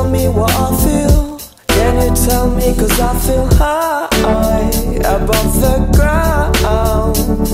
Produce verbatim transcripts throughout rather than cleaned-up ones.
me what I feel? Can you tell me cause I feel high above the ground?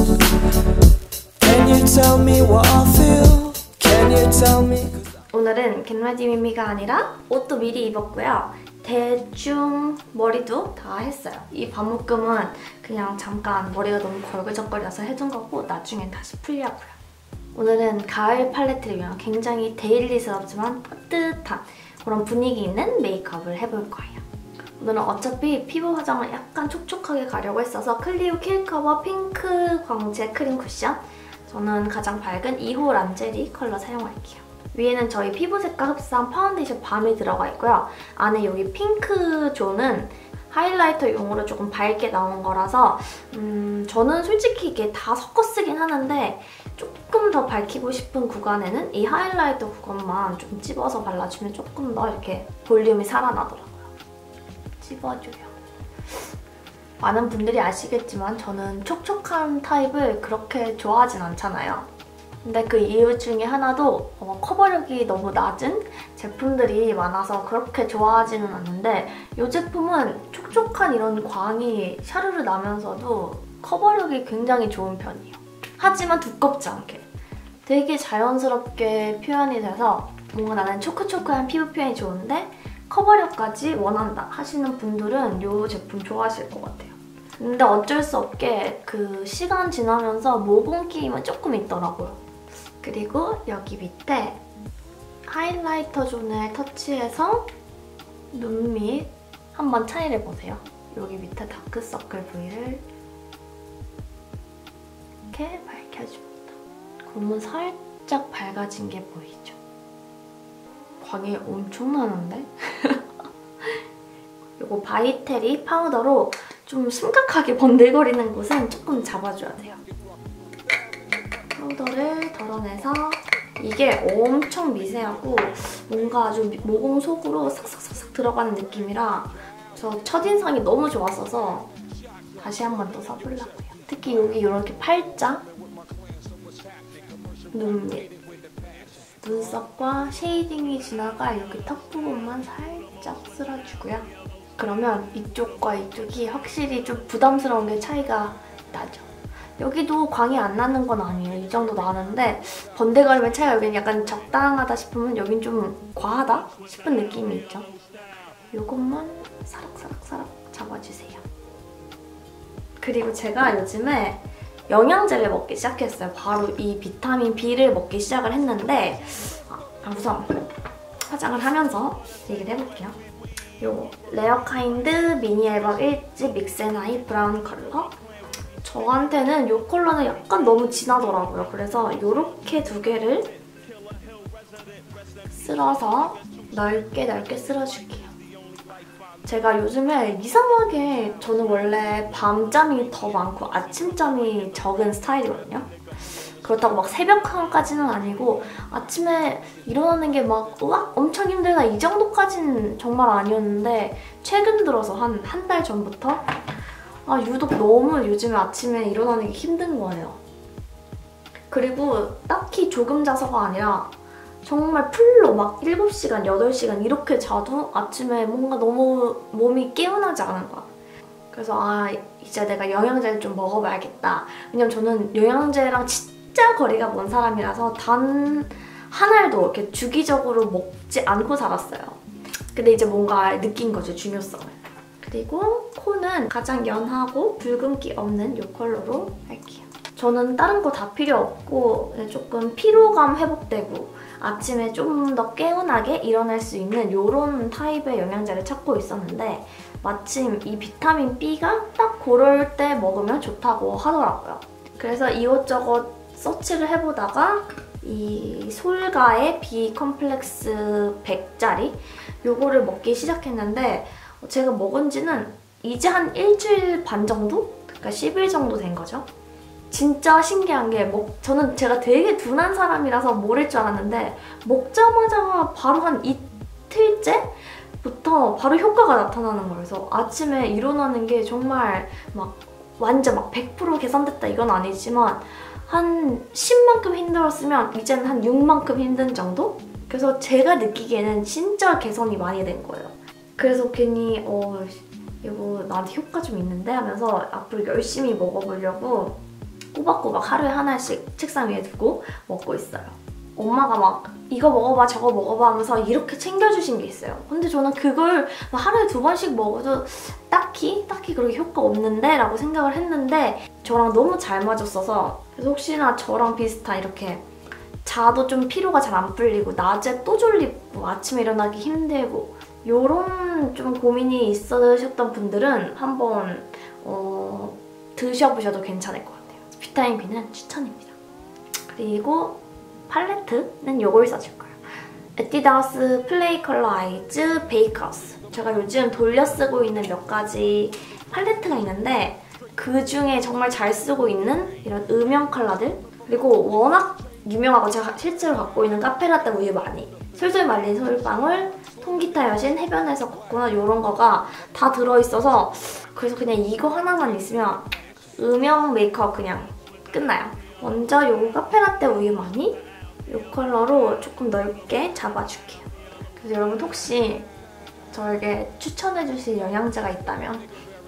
Can you tell me what I feel? Can you tell me? 오늘은 겟레디 미미가 아니라 옷도 미리 입었고요. 대충 머리도 다 했어요. 이 반묶음은 그냥 잠깐 머리가 너무 걸그적거려서 해둔 거고 나중엔 다시 풀려고요. 오늘은 가을 팔레트를 위한 굉장히 데일리스럽지만 따뜻한 그런 분위기 있는 메이크업을 해볼 거예요. 오늘은 어차피 피부 화장을 약간 촉촉하게 가려고 했어서 클리오 킬커버 핑크 광채 크림 쿠션, 저는 가장 밝은 이 호 란제리 컬러 사용할게요. 위에는 저희 피부 색깔 흡사한 파운데이션 밤이 들어가 있고요. 안에 여기 핑크 존은 하이라이터용으로 조금 밝게 나온 거라서 음, 저는 솔직히 이게 다 섞어 쓰긴 하는데 조금 더 밝히고 싶은 구간에는 이 하이라이터 구간만 좀 찝어서 발라주면 조금 더 이렇게 볼륨이 살아나더라고요. 찝어줘요. 많은 분들이 아시겠지만 저는 촉촉한 타입을 그렇게 좋아하진 않잖아요. 근데 그 이유 중에 하나도 어, 커버력이 너무 낮은 제품들이 많아서 그렇게 좋아하지는 않는데 이 제품은 촉촉한 이런 광이 샤르르 나면서도 커버력이 굉장히 좋은 편이에요. 하지만 두껍지 않게 되게 자연스럽게 표현이 돼서 뭔가 나는 초크초크한 피부 표현이 좋은데 커버력까지 원한다 하시는 분들은 이 제품 좋아하실 것 같아요. 근데 어쩔 수 없게 그 시간 지나면서 모공 끼임은 조금 있더라고요. 그리고 여기 밑에 하이라이터 존을 터치해서 눈 밑 한번 차이를 보세요. 여기 밑에 다크서클 부위를 이렇게 밝혀줍니다. 그러면 살짝 밝아진 게 보이죠? 광이 엄청 나는데? 이거 바이테리 파우더로 좀 심각하게 번들거리는 곳은 조금 잡아줘야 돼요. 파우더를 덜어내서 이게 엄청 미세하고 뭔가 아주 모공 속으로 싹싹싹싹 들어가는 느낌이라 저 첫인상이 너무 좋았어서 다시 한 번 더 써보려고요. 특히 여기 이렇게 팔자, 눈 밑, 눈썹과 쉐이딩이 지나갈 이렇게 턱 부분만 살짝 쓸어주고요. 그러면 이쪽과 이쪽이 확실히 좀 부담스러운 게 차이가 나죠. 여기도 광이 안 나는 건 아니에요. 이 정도 나는데 번데거리면 차이가 여긴 약간 적당하다 싶으면 여긴 좀 과하다 싶은 느낌이 있죠. 이것만 사락사락사락 잡아주세요. 그리고 제가 요즘에 영양제를 먹기 시작했어요. 바로 이 비타민 B를 먹기 시작을 했는데 아, 우선 화장을 하면서 얘기를 해볼게요. 요 레어카인드 미니 앨범 일 집 믹스앤하이 브라운 컬러. 저한테는 이 컬러는 약간 너무 진하더라고요. 그래서 이렇게 두 개를 쓸어서 넓게 넓게 쓸어줄게요. 제가 요즘에 이상하게 저는 원래 밤잠이 더 많고 아침잠이 적은 스타일이거든요. 그렇다고 막 새벽까지는 아니고 아침에 일어나는 게 막 으악 엄청 힘들다 이 정도까지는 정말 아니었는데 최근 들어서 한 한 달 전부터 아 유독 너무 요즘에 아침에 일어나는 게 힘든 거예요. 그리고 딱히 조금 자서가 아니라 정말 풀로 막 일곱 시간, 여덟 시간 이렇게 자도 아침에 뭔가 너무 몸이 개운하지 않은 거야. 그래서 아 이제 내가 영양제를 좀 먹어봐야겠다. 왜냐면 저는 영양제랑 진짜 거리가 먼 사람이라서 단 한 알도 이렇게 주기적으로 먹지 않고 살았어요. 근데 이제 뭔가 느낀 거죠, 중요성을. 그리고 코는 가장 연하고 붉은기 없는 이 컬러로 할게요. 저는 다른 거 다 필요 없고 조금 피로감 회복되고 아침에 좀 더 개운하게 일어날 수 있는 이런 타입의 영양제를 찾고 있었는데 마침 이 비타민 B가 딱 그럴 때 먹으면 좋다고 하더라고요. 그래서 이것저것 서치를 해보다가 이 솔가의 B 컴플렉스 백 짜리 요거를 먹기 시작했는데 제가 먹은 지는 이제 한 일주일 반 정도? 그러니까 십 일 정도 된 거죠. 진짜 신기한 게 먹, 저는 제가 되게 둔한 사람이라서 모를 줄 알았는데 먹자마자 바로 한 이틀째부터 바로 효과가 나타나는 거예요. 그래서 아침에 일어나는 게 정말 막 완전 막 백 퍼센트 개선됐다 이건 아니지만 한 십만큼 힘들었으면 이제는 한 육만큼 힘든 정도? 그래서 제가 느끼기에는 진짜 개선이 많이 된 거예요. 그래서 괜히 어 이거 나한테 효과 좀 있는데 하면서 앞으로 열심히 먹어보려고 꼬박꼬박 하루에 하나씩 책상 위에 두고 먹고 있어요. 엄마가 막 이거 먹어봐 저거 먹어봐 하면서 이렇게 챙겨주신 게 있어요. 근데 저는 그걸 하루에 두 번씩 먹어도 딱히 딱히 그렇게 효과 없는데 라고 생각을 했는데 저랑 너무 잘 맞았어서 그래서 혹시나 저랑 비슷한 이렇게 자도 좀 피로가 잘 안 풀리고 낮에 또 졸리고 아침에 일어나기 힘들고 요런 좀 고민이 있으셨던 분들은 한번 어, 드셔보셔도 괜찮을 것 같아요. 비타민 B는 추천입니다. 그리고 팔레트는 요걸 써줄 거예요. 에뛰드하우스 플레이 컬러 아이즈 베이크하우스. 제가 요즘 돌려 쓰고 있는 몇 가지 팔레트가 있는데 그 중에 정말 잘 쓰고 있는 이런 음영 컬러들 그리고 워낙 유명하고 제가 실제로 갖고 있는 카페라떼 우유 많이 솔솔 말린 솔방울, 통기타 여신, 해변에서 코코넛 이런 거가 다 들어있어서 그래서 그냥 이거 하나만 있으면 음영 메이크업 그냥 끝나요. 먼저 요 카페라떼 우유 많이 이 컬러로 조금 넓게 잡아줄게요. 그래서 여러분 혹시 저에게 추천해주실 영양제가 있다면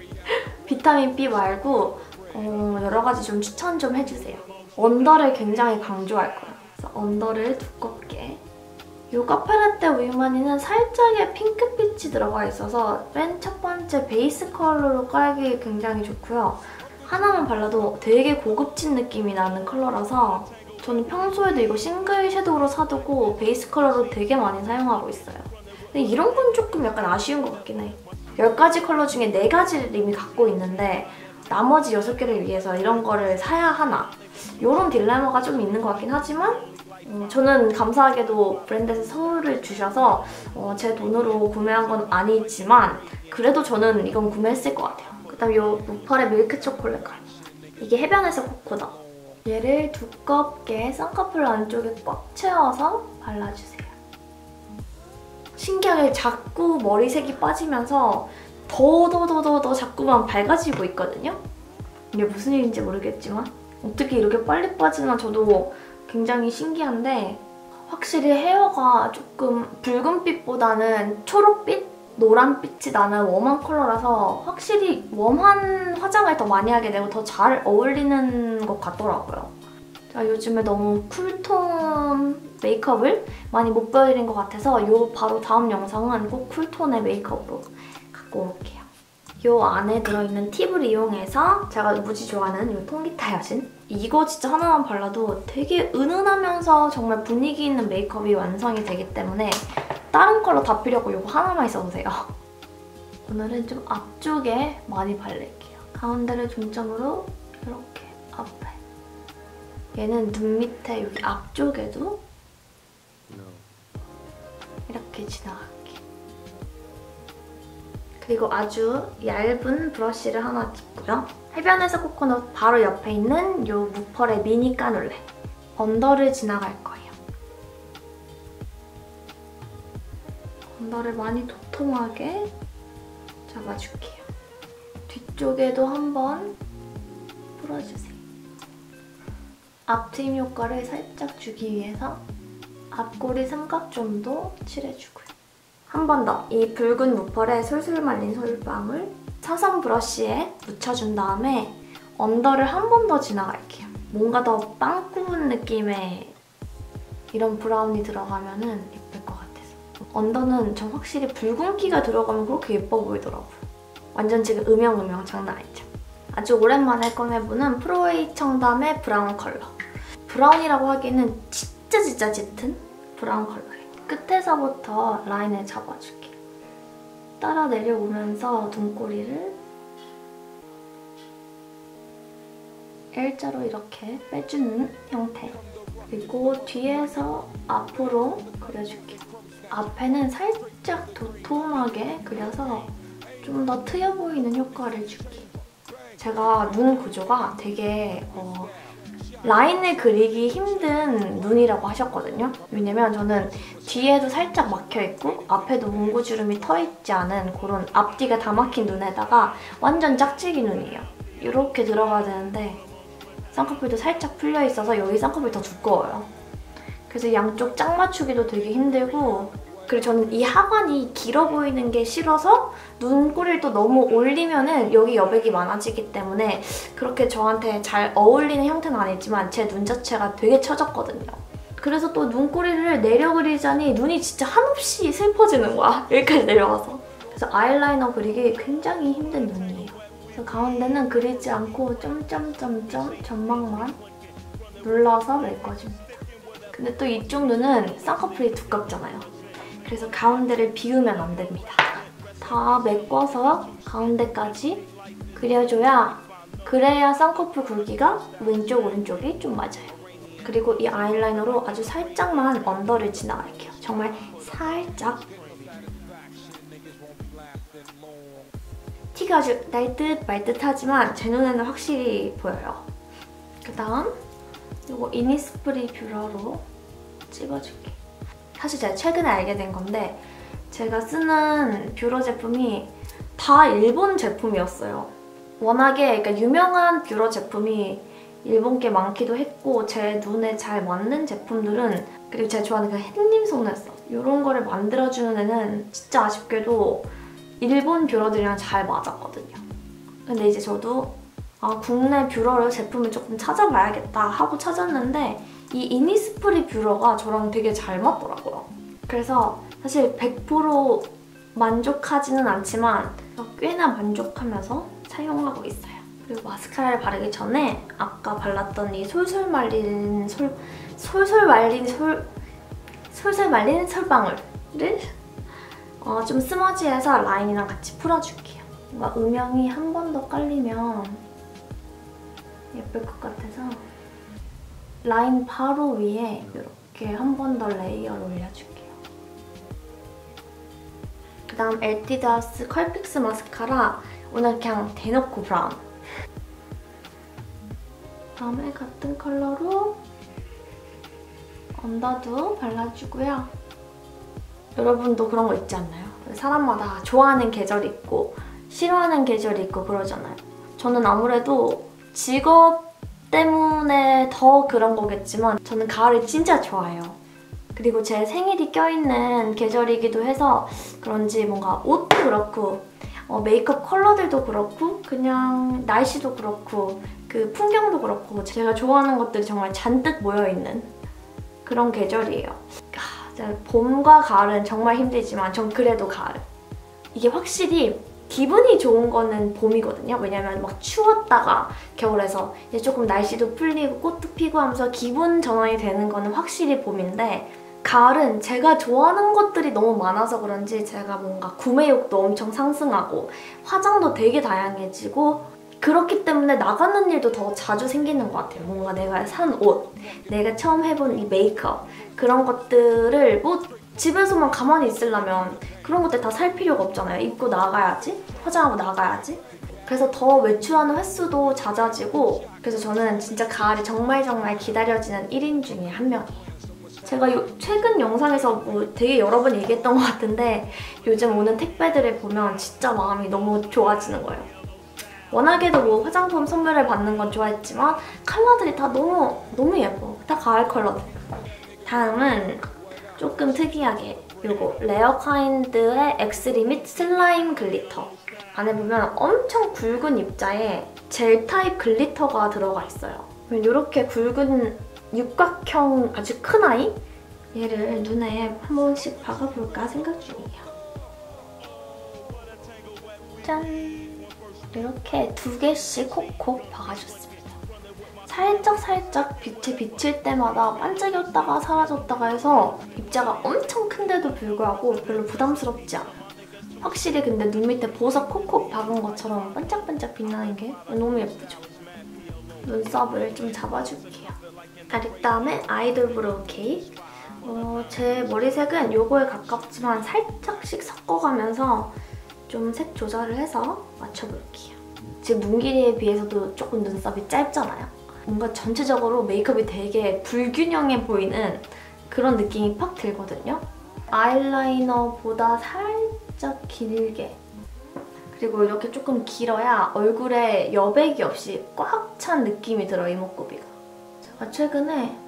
비타민 B 말고 어, 여러 가지 좀 추천 좀 해주세요. 언더를 굉장히 강조할 거예요. 그래서 언더를 두껍게 이 카페라떼 우유마니는 살짝의 핑크빛이 들어가 있어서 맨 첫 번째 베이스 컬러로 깔기 굉장히 좋고요. 하나만 발라도 되게 고급진 느낌이 나는 컬러라서 저는 평소에도 이거 싱글 섀도우로 사두고 베이스 컬러로 되게 많이 사용하고 있어요. 근데 이런 건 조금 약간 아쉬운 것 같긴 해. 열 가지 컬러 중에 네 가지를 이미 갖고 있는데 나머지 여섯 개를 위해서 이런 거를 사야 하나? 이런 딜레마가 좀 있는 것 같긴 하지만 음, 저는 감사하게도 브랜드에서 선물을 주셔서 어, 제 돈으로 구매한 건 아니지만 그래도 저는 이건 구매했을 것 같아요. 그다음 이 무펄의 밀크 초콜릿 컬러. 이게 해변에서 코코넛. 얘를 두껍게 쌍꺼풀 안쪽에 꽉 채워서 발라주세요. 신기하게 자꾸 머리색이 빠지면서 더 더 더 더 더 자꾸만 밝아지고 있거든요? 이게 무슨 일인지 모르겠지만 어떻게 이렇게 빨리 빠지나 저도 굉장히 신기한데 확실히 헤어가 조금 붉은빛보다는 초록빛? 노란빛이 나는 웜한 컬러라서 확실히 웜한 화장을 더 많이 하게 되고 더 잘 어울리는 것 같더라고요. 제가 요즘에 너무 쿨톤 메이크업을 많이 못 보여드린 것 같아서 요 바로 다음 영상은 꼭 쿨톤의 메이크업으로 갖고 올게요. 요 안에 들어있는 팁을 이용해서 제가 무지 좋아하는 요 통기타 여신 이거 진짜 하나만 발라도 되게 은은하면서 정말 분위기 있는 메이크업이 완성이 되기 때문에 다른 컬러 다 필요 없고 이거 하나만 있어도 돼요. 오늘은 좀 앞쪽에 많이 바를게요. 가운데를 중점으로 이렇게 앞에. 얘는 눈 밑에 여기 앞쪽에도 이렇게 지나갈게요. 그리고 아주 얇은 브러쉬를 하나 짚고요. 해변에서 코코넛 바로 옆에 있는 이 무펄의 미니 까눌레. 언더를 지나갈 거예요. 언더를 많이 도톰하게 잡아줄게요. 뒤쪽에도 한번 풀어주세요. 앞트임 효과를 살짝 주기 위해서 앞꼬리 삼각존도 칠해주고요. 한 번 더 이 붉은 무펄에 솔솔 말린 솔방울 사선 브러쉬에 묻혀준 다음에 언더를 한 번 더 지나갈게요. 뭔가 더 빵 구운 느낌의 이런 브라운이 들어가면 예쁠 것 같아서. 언더는 전 확실히 붉은기가 들어가면 그렇게 예뻐 보이더라고요. 완전 지금 음영음영 장난 아니죠? 아주 오랜만에 꺼내보는 프로웨이 청담의 브라운 컬러. 브라운이라고 하기에는 진짜 진짜 짙은 브라운 컬러예요. 끝에서부터 라인을 잡아줄게요. 따라 내려오면서 눈꼬리를 일자로 이렇게 빼주는 형태. 그리고 뒤에서 앞으로 그려줄게요. 앞에는 살짝 도톰하게 그려서 좀 더 트여 보이는 효과를 줄게요. 제가 눈 구조가 되게 어, 라인을 그리기 힘든 눈이라고 하셨거든요. 왜냐면 저는 뒤에도 살짝 막혀있고 앞에도 몽고주름이 터있지 않은 그런 앞뒤가 다 막힌 눈에다가 완전 짝짓기 눈이에요. 이렇게 들어가야 되는데 쌍꺼풀도 살짝 풀려있어서 여기 쌍꺼풀이 더 두꺼워요. 그래서 양쪽 짝 맞추기도 되게 힘들고, 그리고 저는 이 하관이 길어 보이는 게 싫어서 눈꼬리를 또 너무 올리면은 여기 여백이 많아지기 때문에 그렇게 저한테 잘 어울리는 형태는 아니지만 제 눈 자체가 되게 처졌거든요. 그래서 또 눈꼬리를 내려 그리자니 눈이 진짜 한없이 슬퍼지는 거야. 여기까지 내려와서. 그래서 아이라이너 그리기 굉장히 힘든 눈이에요. 그래서 가운데는 그리지 않고 점점점점 점막만 눌러서 메꿔줍니다. 근데 또 이쪽 눈은 쌍꺼풀이 두껍잖아요. 그래서 가운데를 비우면 안 됩니다. 다 메꿔서 가운데까지 그려줘야, 그래야 쌍꺼풀 굵기가 왼쪽 오른쪽이 좀 맞아요. 그리고 이 아이라이너로 아주 살짝만 언더를 지나갈게요. 정말 살짝. 티가 아주 날 듯 말 듯 하지만 제 눈에는 확실히 보여요. 그 다음 이거 이니스프리 뷰러로 찝어줄게. 사실 제가 최근에 알게 된 건데 제가 쓰는 뷰러 제품이 다 일본 제품이었어요. 워낙에 그러니까 유명한 뷰러 제품이 일본 게 많기도 했고 제 눈에 잘 맞는 제품들은, 그리고 제가 좋아하는 그 햇님 속눈썹 이런 거를 만들어주는 애는 진짜 아쉽게도 일본 뷰러들이랑 잘 맞았거든요. 근데 이제 저도 아, 국내 뷰러를 제품을 조금 찾아봐야겠다 하고 찾았는데 이 이니스프리 뷰러가 저랑 되게 잘 맞더라고요. 그래서 사실 백 퍼센트 만족하지는 않지만 꽤나 만족하면서 사용하고 있어요. 그리고 마스카라를 바르기 전에 아까 발랐던 이 솔솔 말린 솔 솔솔 말린 솔 솔솔 말린 솔방울을 어, 좀 스머지해서 라인이랑 같이 풀어줄게요. 뭔가 음영이 한 번 더 깔리면 예쁠 것 같아서 라인 바로 위에 이렇게 한 번 더 레이어를 올려줄게요. 그다음 엘티다스 컬픽스 마스카라 오늘 그냥 대놓고 브라운. 다음에 같은 컬러로 언더도 발라주고요. 여러분도 그런 거 있지 않나요? 사람마다 좋아하는 계절이 있고 싫어하는 계절이 있고 그러잖아요. 저는 아무래도 직업 때문에 더 그런 거겠지만 저는 가을을 진짜 좋아해요. 그리고 제 생일이 껴있는 계절이기도 해서 그런지 뭔가 옷도 그렇고 어, 메이크업 컬러들도 그렇고 그냥 날씨도 그렇고 그 풍경도 그렇고 제가 좋아하는 것들이 정말 잔뜩 모여있는 그런 계절이에요. 아, 봄과 가을은 정말 힘들지만 전 그래도 가을. 이게 확실히 기분이 좋은 거는 봄이거든요. 왜냐면 막 추웠다가 겨울에서 이제 조금 날씨도 풀리고 꽃도 피고 하면서 기분 전환이 되는 거는 확실히 봄인데 가을은 제가 좋아하는 것들이 너무 많아서 그런지 제가 뭔가 구매욕도 엄청 상승하고 화장도 되게 다양해지고 그렇기 때문에 나가는 일도 더 자주 생기는 것 같아요. 뭔가 내가 산 옷, 내가 처음 해본 이 메이크업 그런 것들을 뭐 집에서만 가만히 있으려면 그런 것들 다 살 필요가 없잖아요. 입고 나가야지, 화장하고 나가야지. 그래서 더 외출하는 횟수도 잦아지고 그래서 저는 진짜 가을이 정말 정말 기다려지는 일 인 중에 한 명이에요. 제가 요, 최근 영상에서 뭐 되게 여러 번 얘기했던 것 같은데 요즘 오는 택배들을 보면 진짜 마음이 너무 좋아지는 거예요. 워낙에도 뭐 화장품 선물을 받는 건 좋아했지만 컬러들이 다 너무 너무 예뻐. 다 가을 컬러들. 다음은 조금 특이하게 요거 레어카인드의 엑스리밋 슬라임 글리터. 안에 보면 엄청 굵은 입자에 젤 타입 글리터가 들어가 있어요. 이렇게 굵은 육각형 아주 큰 아이? 얘를 눈에 한 번씩 박아볼까 생각 중이에요. 짠! 이렇게 두 개씩 콕콕 박아줬습니다. 살짝 살짝 빛에 비칠 때마다 반짝였다가 사라졌다가 해서 입자가 엄청 큰데도 불구하고 별로 부담스럽지 않아요. 확실히 근데 눈 밑에 보석 콕콕 박은 것처럼 반짝반짝 빛나는 게 너무 예쁘죠? 눈썹을 좀 잡아줄게요. 아, 그 다음에 아이돌 브로우 케이크. 어, 제 머리색은 요거에 가깝지만 살짝씩 섞어가면서 좀 색 조절을 해서 맞춰볼게요. 지금 눈 길이에 비해서도 조금 눈썹이 짧잖아요. 뭔가 전체적으로 메이크업이 되게 불균형해 보이는 그런 느낌이 팍 들거든요. 아이라이너보다 살짝 길게. 그리고 이렇게 조금 길어야 얼굴에 여백이 없이 꽉 찬 느낌이 들어요, 이목구비가. 제가 최근에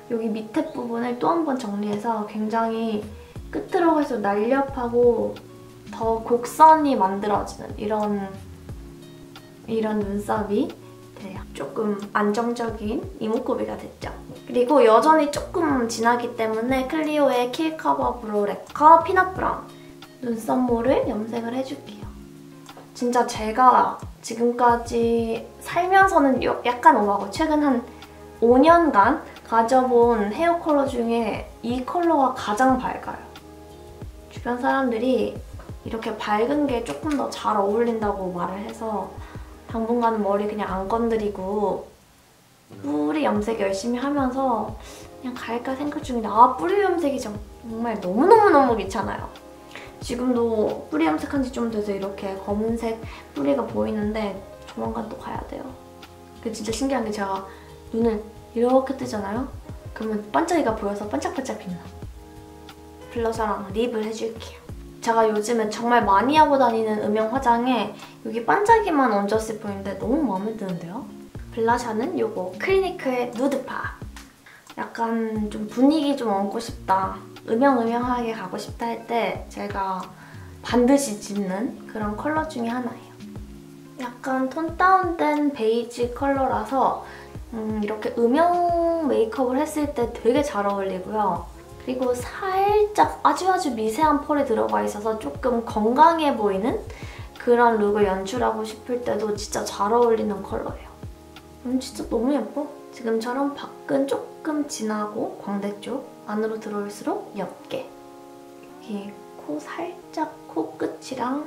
여기 밑에 부분을 또 한 번 정리해서 굉장히 끝으로 갈수록 날렵하고 더 곡선이 만들어지는 이런 이런 눈썹이 돼요. 조금 안정적인 이목구비가 됐죠. 그리고 여전히 조금 진하기 때문에 클리오의 킬 커버 브로우 랩과 피넛 브라운 눈썹모를 염색을 해줄게요. 진짜 제가 지금까지 살면서는 약간 오버하고 최근 한 오 년간 가져본 헤어 컬러 중에 이 컬러가 가장 밝아요. 주변 사람들이 이렇게 밝은 게 조금 더 잘 어울린다고 말을 해서 당분간은 머리 그냥 안 건드리고 뿌리 염색 열심히 하면서 그냥 갈까 생각 중인데 아 뿌리 염색이 정말 너무너무너무 귀찮아요. 지금도 뿌리 염색한 지 좀 돼서 이렇게 검은색 뿌리가 보이는데 조만간 또 가야 돼요. 그 진짜 신기한 게 제가 눈을 이렇게 뜨잖아요? 그러면 반짝이가 보여서 반짝반짝 빛나. 블러셔랑 립을 해줄게요. 제가 요즘에 정말 많이 하고 다니는 음영 화장에 여기 반짝이만 얹었을 뿐인데 너무 마음에 드는데요? 블러셔는 요거 클리니크의 누드파. 약간 좀 분위기 좀 얹고 싶다. 음영음영하게 가고 싶다 할 때 제가 반드시 짓는 그런 컬러 중에 하나예요. 약간 톤 다운된 베이지 컬러라서 음, 이렇게 음영 메이크업을 했을 때 되게 잘 어울리고요. 그리고 살짝 아주 아주 미세한 펄이 들어가 있어서 조금 건강해 보이는 그런 룩을 연출하고 싶을 때도 진짜 잘 어울리는 컬러예요. 음, 진짜 너무 예뻐. 지금처럼 밖은 조금 진하고 광대 쪽, 안으로 들어올수록 옅게. 여기 코 살짝 코끝이랑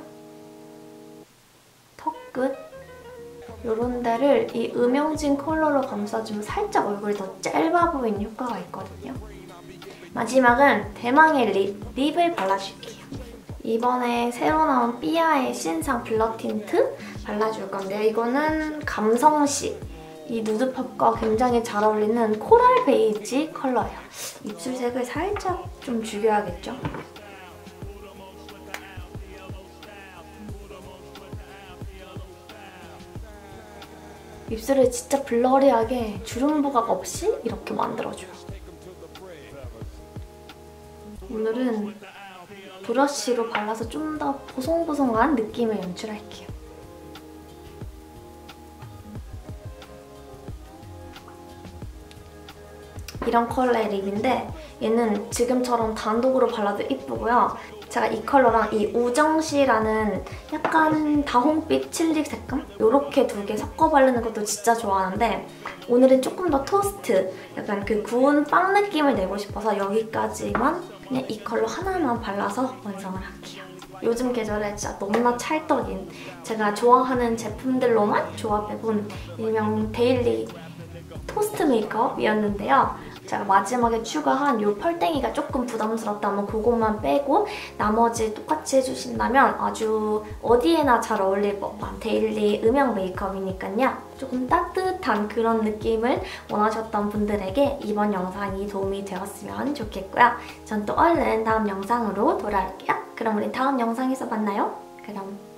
턱끝 이런 데를 이 음영진 컬러로 감싸주면 살짝 얼굴이 더 짧아 보이는 효과가 있거든요. 마지막은 대망의 립, 립을 발라줄게요. 이번에 새로 나온 삐아의 신상 블러 틴트 발라줄 건데요. 이거는 감성시, 이 누드팝과 굉장히 잘 어울리는 코랄 베이지 컬러예요. 입술색을 살짝 좀 죽여야겠죠? 입술을 진짜 블러리하게 주름 부각 없이 이렇게 만들어줘요. 오늘은 브러쉬로 발라서 좀 더 보송보송한 느낌을 연출할게요. 이런 컬러의 립인데 얘는 지금처럼 단독으로 발라도 이쁘고요. 제가 이 컬러랑 이 우정시라는 약간 다홍빛 칠리 색감? 이렇게 두 개 섞어 바르는 것도 진짜 좋아하는데 오늘은 조금 더 토스트, 약간 그 구운 빵 느낌을 내고 싶어서 여기까지만 그냥 이 컬러 하나만 발라서 완성을 할게요. 요즘 계절에 진짜 너무나 찰떡인 제가 좋아하는 제품들로만 조합해본 일명 데일리 토스트 메이크업이었는데요. 제가 마지막에 추가한 이 펄땡이가 조금 부담스럽다면 그것만 빼고 나머지 똑같이 해주신다면 아주 어디에나 잘 어울릴 법한 데일리 음영 메이크업이니까요. 조금 따뜻한 그런 느낌을 원하셨던 분들에게 이번 영상이 도움이 되었으면 좋겠고요. 전 또 얼른 다음 영상으로 돌아올게요. 그럼 우리 다음 영상에서 만나요. 그럼